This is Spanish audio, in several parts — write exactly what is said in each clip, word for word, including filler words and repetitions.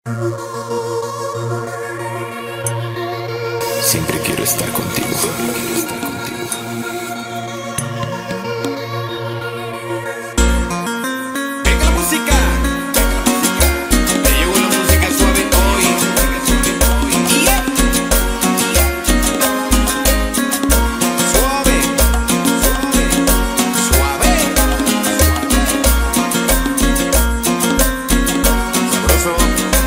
Siempre quiero estar contigo. Siempre quiero estar contigo. Venga la música. Te llevo la música suave hoy. Yeah. Suave, suave, suave. Sabroso.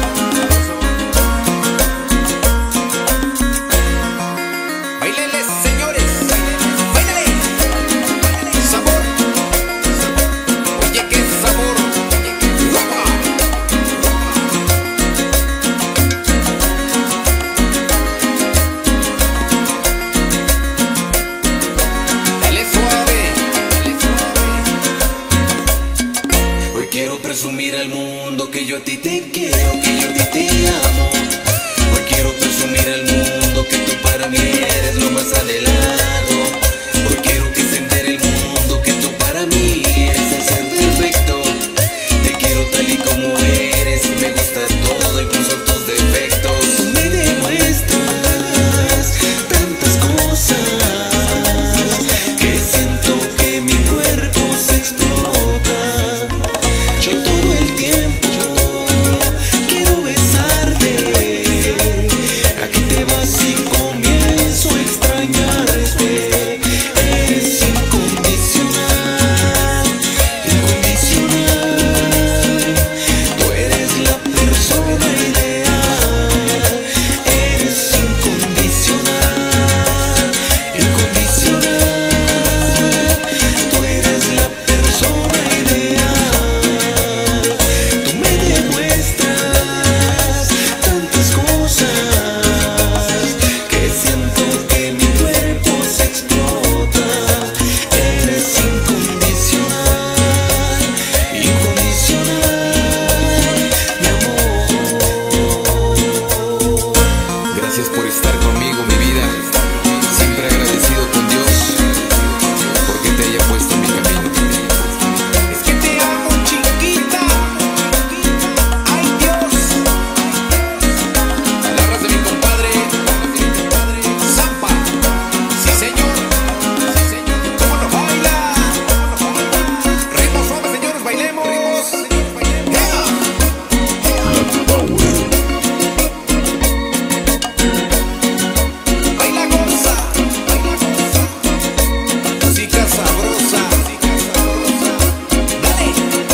Báilele, señores, báilele, sabor, oye qué sabor, guapa. Dale suave, dale suave. Hoy quiero presumir al mundo que yo a ti te quiero, que yo a ti te amo. Hoy quiero presumir al mundo que tú para mí eres lo más adelado. Hoy quiero que se entere el mundo que tú para mí eres el ser perfecto. Te quiero tal y como eres, me gusta todo, incluso tus defectos. Tú me demuestras tantas cosas que siento que mi cuerpo se explota. Yo todo el tiempo quiero besarte. Aquí te vas y comienzo a extrañarte. Eres incondicional, incondicional. Tú eres la persona ideal. Eres incondicional, incondicional. Tú eres la persona ideal. Tú me demuestras tantas cosas que siento que mi cuerpo se explota. Eres incondicional, incondicional, mi amor. Gracias por estar conmigo, mi vida. Siempre agradecido con Dios porque te haya puesto en mi camino. Es que te amo, chiquita. Ay, Dios. Palabras de mi compadre Zampa. Sí, señor. ¿Cómo no baila? Ritmo suave, señores, bailemos. Yeah. Baila, goza. Música sabrosa. Dale.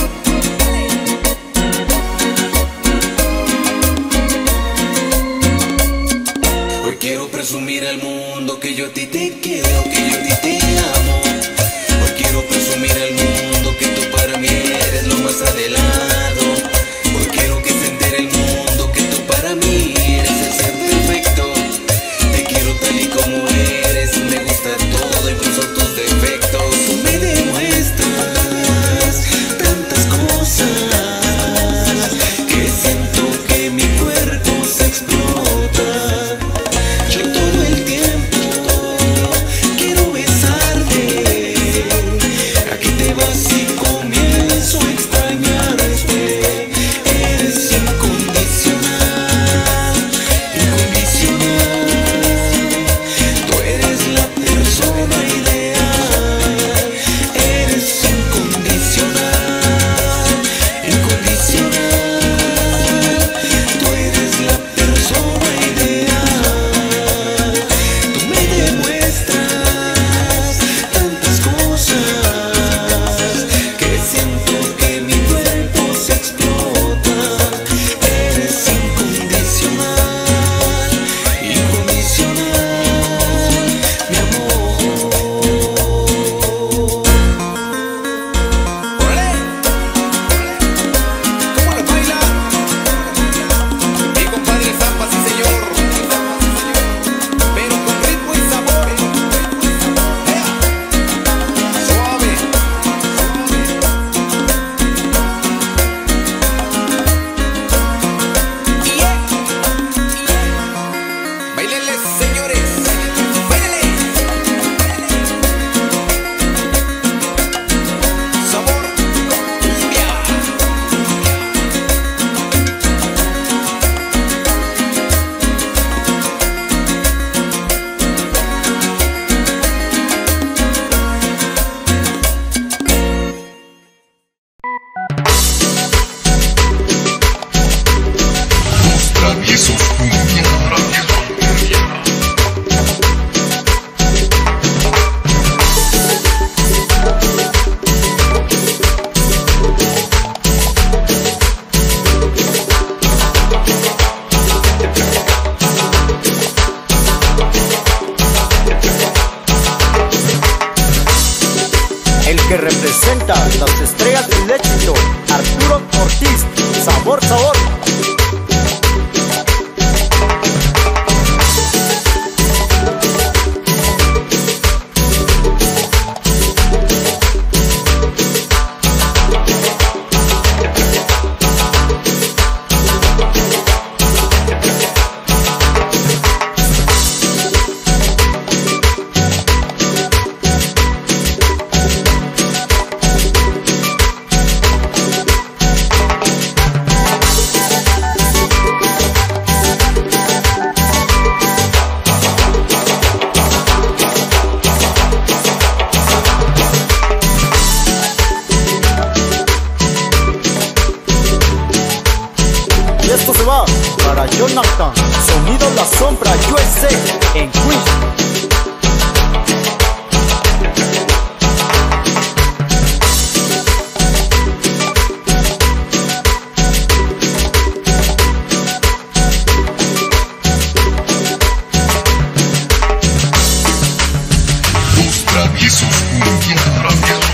Hoy quiero presumir al mundo que yo a ti te quiero, que yo a ti te amo. Hoy quiero presumir al mundo que tú para mí eres lo más adelado. Hoy quiero que se entere el mundo que tú para mí eres el ser perfecto. Te quiero tal y como eres, me gusta todo, incluso tus defectos. Tú me demuestras tantas cosas que siento que mi cuerpo se explota. Yo todo el tiempo quiero besarte. Aquí te vas y comienzo a extrañarte. Traviesos cumbia, traviesos cumbia. El que representa las estrellas del éxito, Arturo Ortiz, Sabor, Sabor. Y esto se va para Jonathan, Sonido La Sombra U S A en Queens. Los traviesos cumbia, traviesos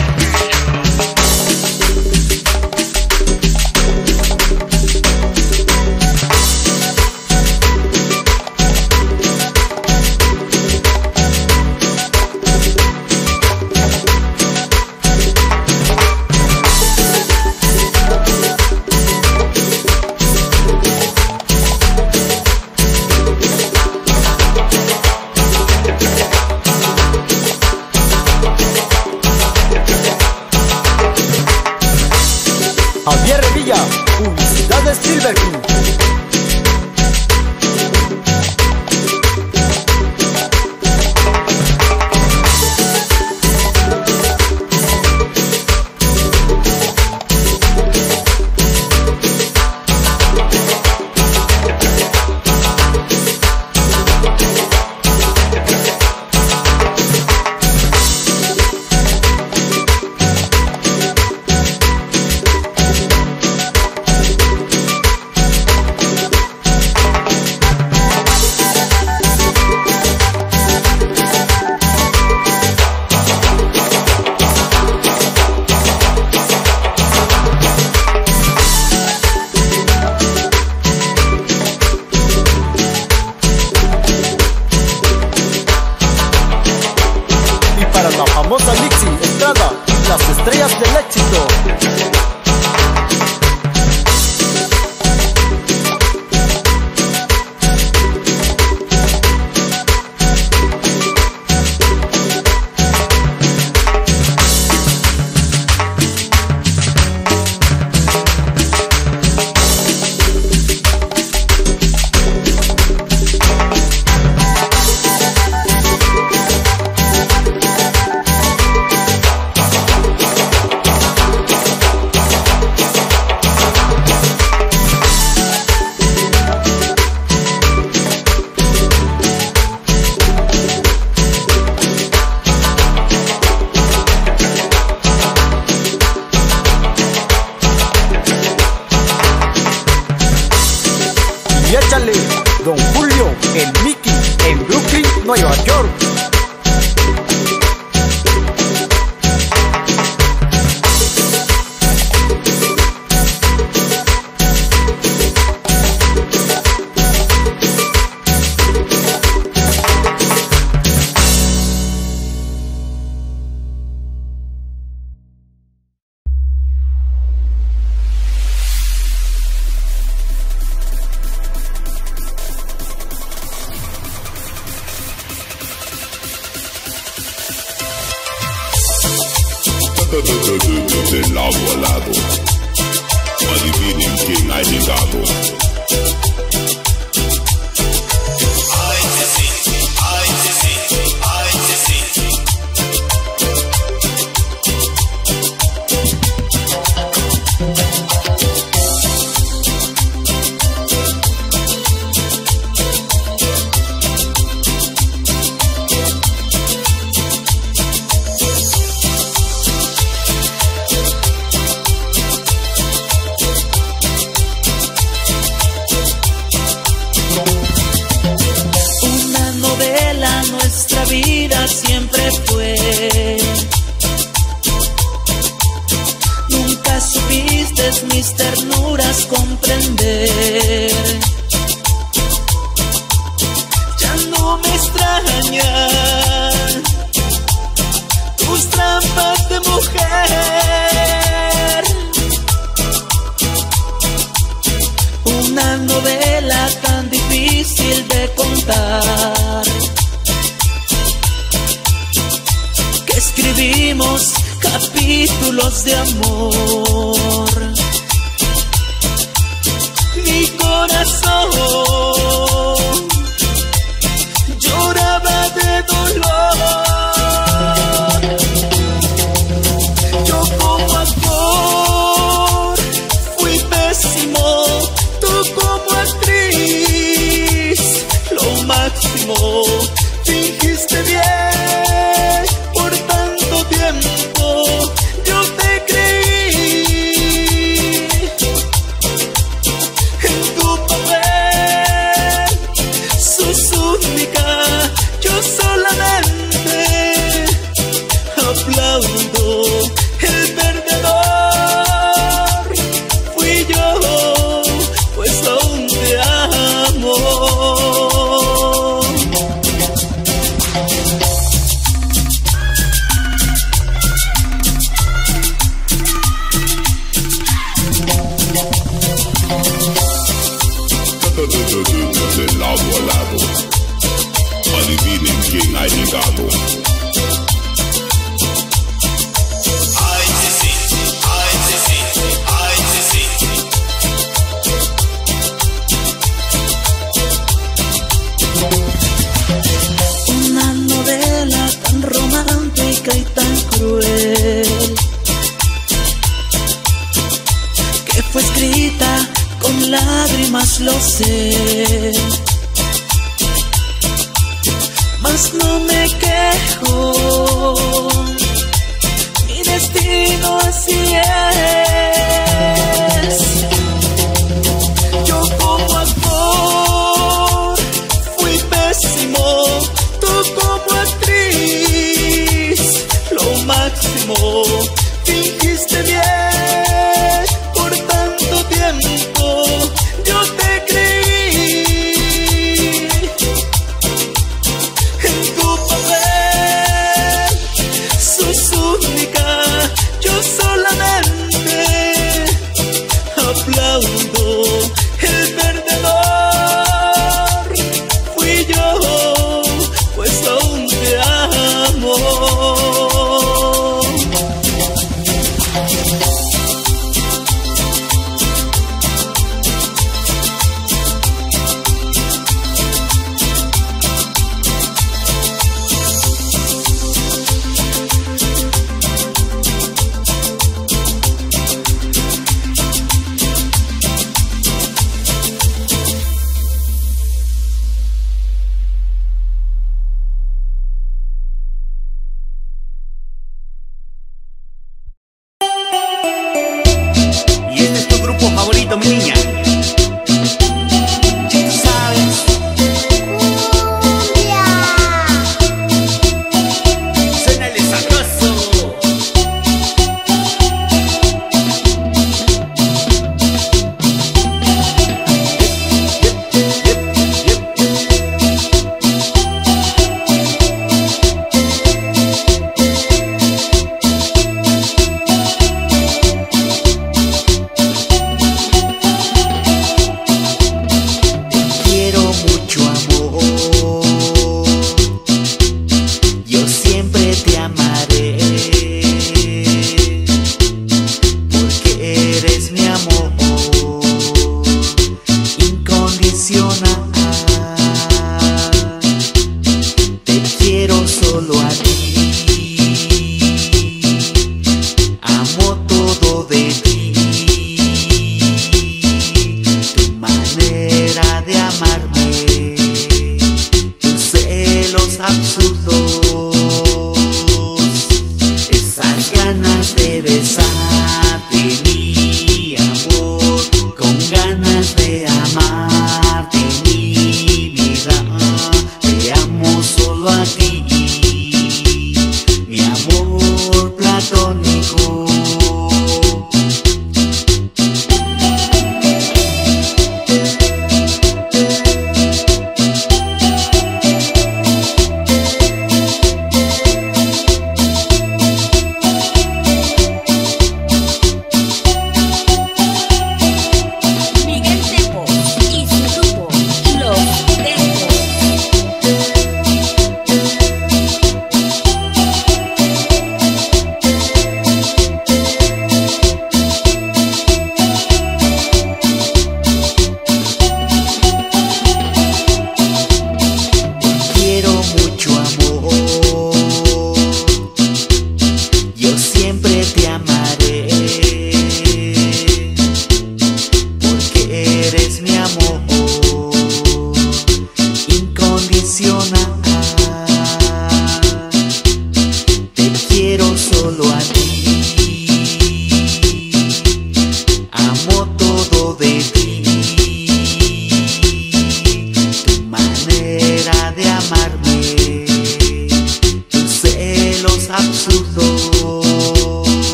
Javier Revilla, Publicidades Silver King. Para la famosa Nixie Estrada y las estrellas del éxito. Y échale, Don Julio, el Mickey, en Brooklyn, Nueva York. de lado a lado. Adivinen quién ha llegado. Ay, sí, sí, ay, sí, sí, ay, sí, sí. mis ternuras comprender. Ya no me extrañan tus trampas de mujer. Una novela tan difícil de contar, que escribimos capítulos de amor. Mi corazón lloraba de dolor. Yo como actor fui pésimo, tú como actriz lo máximo. Fingiste bien por tanto tiempo, yo te creí. En tu papel sos única, yo solamente aplaudo. El perdedor fui yo, pues aún te amo. De lado a lado, adivinen quién ha llegado. Ay, sí, sí, ay, sí, sí, ay, sí, sí. Una novela tan romántica y tan cruel, que fue escrita con lágrimas, lo sé, mas no me quejo, mi destino así es. Yo como actor fui pésimo, tú como actriz lo máximo. Fingiste bien por tanto tiempo, yo te creí. En tu papel sos única, yo solamente aplaudo. El perdedor fui yo, pues aún te amo. Y este es tu grupo favorito, mi niña. Tú sabes. Suena el sabroso. Ganas de amarte.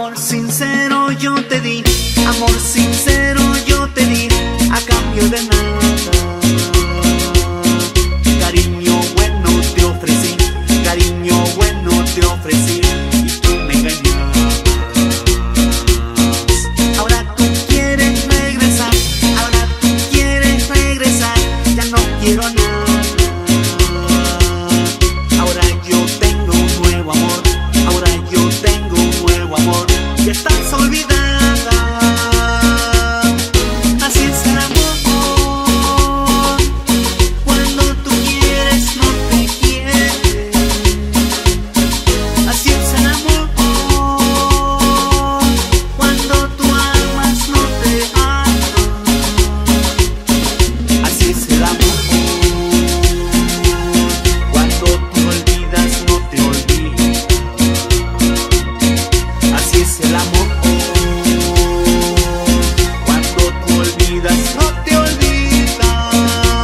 Amor sincero yo te di, amor sincero yo te di, a cambio de nada. Cariño bueno te ofrecí, cariño bueno te ofrecí, y tú me engañabas. Ahora tú quieres regresar, ahora tú quieres regresar, ya no quiero nada. Ahora yo tengo un nuevo amor, ahora yo tengo un nuevo amor, y estás olvidada. Así es el amor, cuando tú quieres no te quieres. Así es el amor, cuando tú amas no te amas. Así es el amor, cuando tú olvidas no te olvidas. Así es el amor, cuando tú olvidas no te olvidas.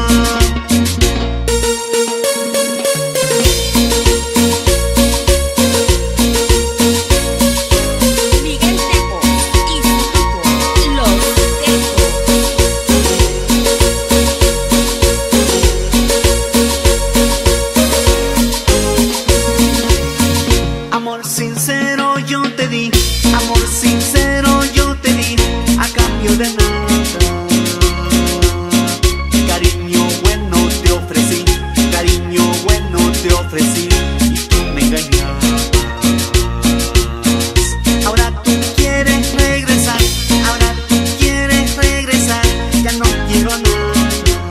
Miguel Tepo y su grupo Los Tepos. Amor sincero yo te di, amor sincero yo te di, a cambio de nada. Cariño bueno te ofrecí, cariño bueno te ofrecí, y tú me engañabas. Ahora tú quieres regresar, ahora tú quieres regresar, ya no quiero nada.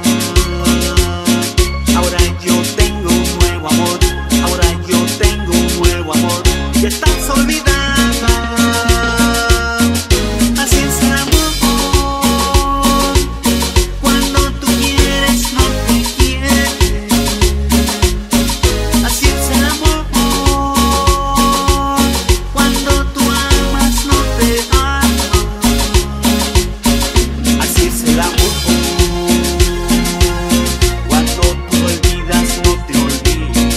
Ahora yo tengo un nuevo amor, ahora yo tengo un nuevo amor, y estás olvidada. Así es el amor, cuando tú quieres no te quieres. Así es el amor, cuando tú amas no te amas. Así es el amor, cuando tú olvidas no te olvidas.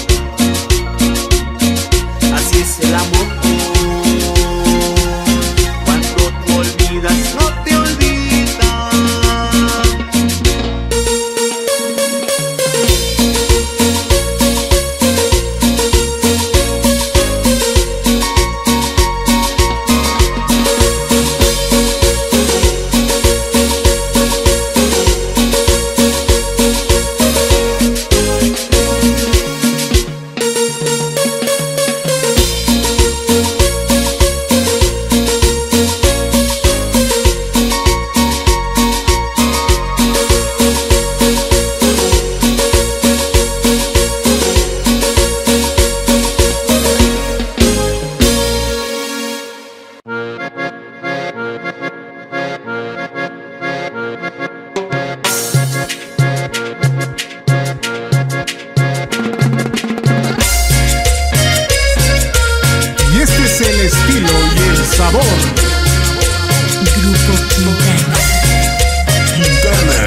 Así es el amor, cuando tú olvidas no te olvidas. Y este es el estilo y el sabor. Grupo Quintana. Quintana.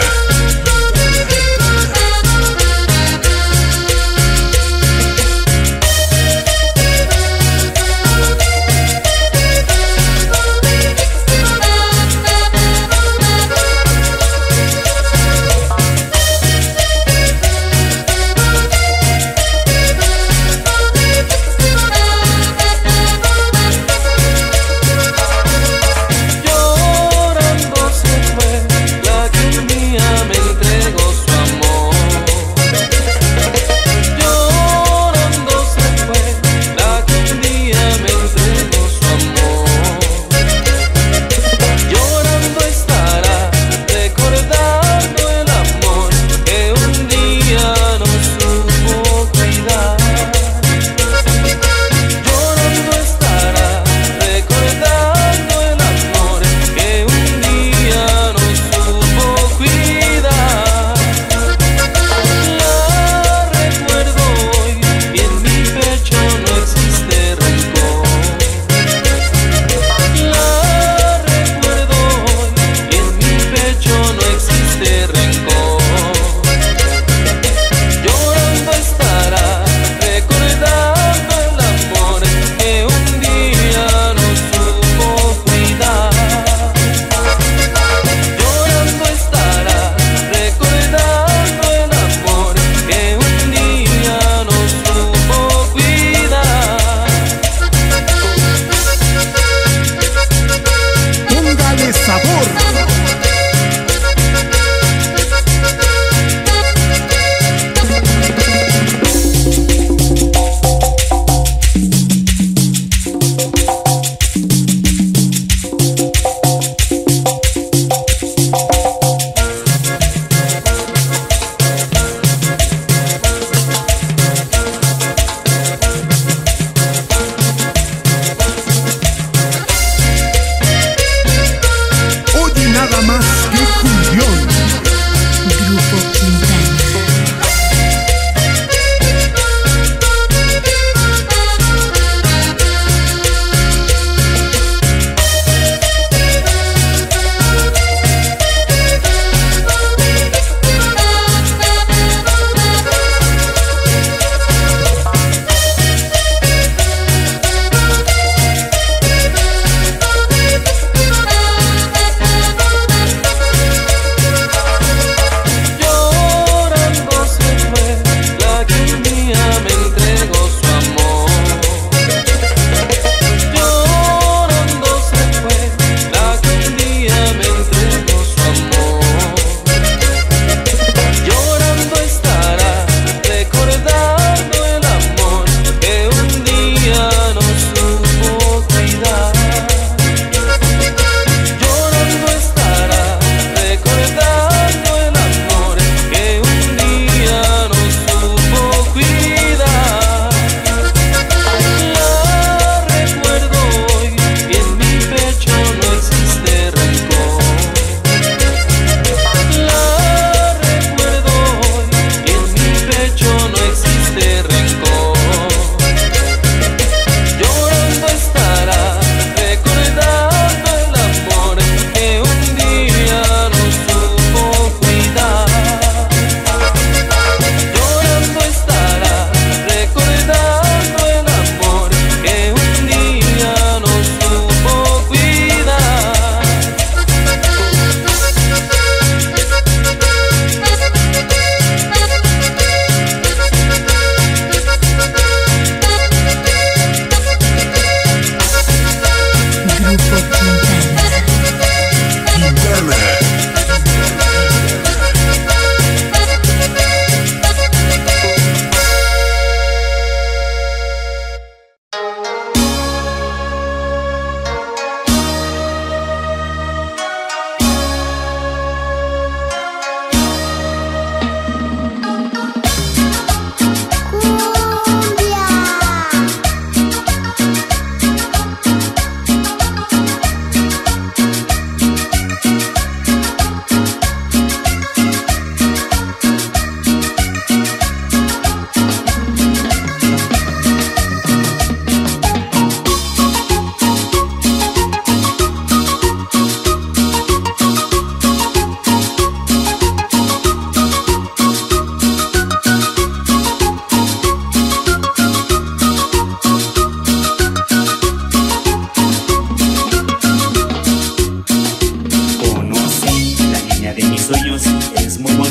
Llorando se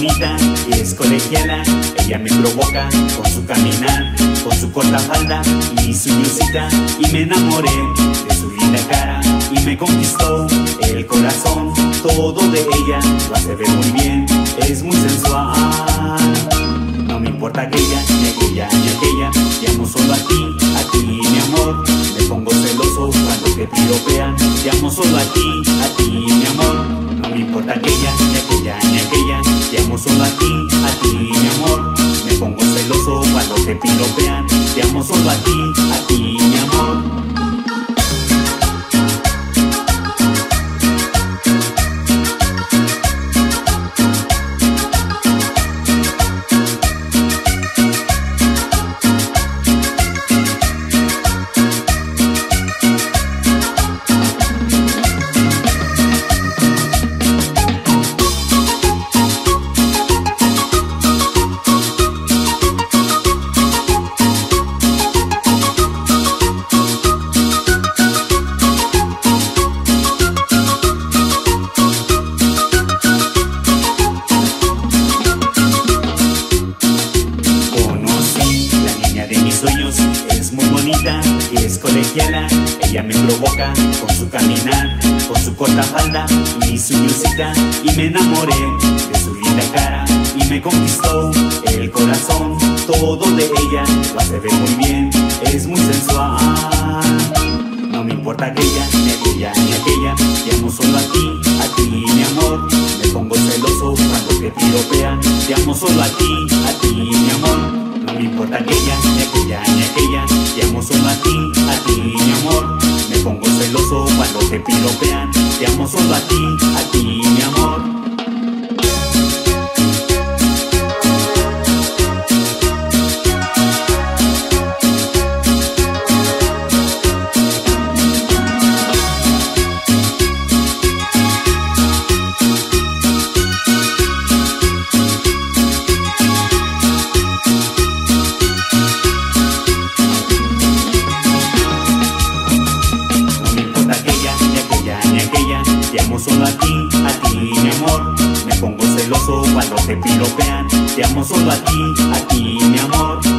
bonita y es colegiala. Ella me provoca con su caminar, con su corta falda y su blusita. Y me enamoré de su linda cara y me conquistó el corazón. Todo de ella lo hace ver muy bien, es muy sensual. No me importa aquella, ni aquella, ni aquella. Te amo solo a ti, a ti mi amor. Me pongo celoso cuando te piropean. Te amo solo a ti, a ti mi amor. No me importa aquella, ni aquella, ni aquella. Te amo solo a ti, a ti mi amor. Me pongo celoso cuando te piropean. Te amo solo a ti, a ti mi amor. Ella me provoca con su caminar, con su corta falda y su blusita. Y me enamoré de su linda cara y me conquistó el corazón. Todo de ella lo hace ver muy bien, es muy sensual. No me importa aquella, ni aquella, ni aquella. Te amo solo a ti, a ti mi amor. Me pongo celoso cuando te piropean. Te amo solo a ti, a ti mi amor. No me importa aquella, ni aquella, ni aquella. Te amo solo a ti, a ti mi amor. Me pongo celoso cuando te piropean. Te amo solo a ti, a ti mi amor. Solo a ti, a ti mi amor. Me pongo celoso cuando te piropean. Te amo solo a ti, a ti mi amor.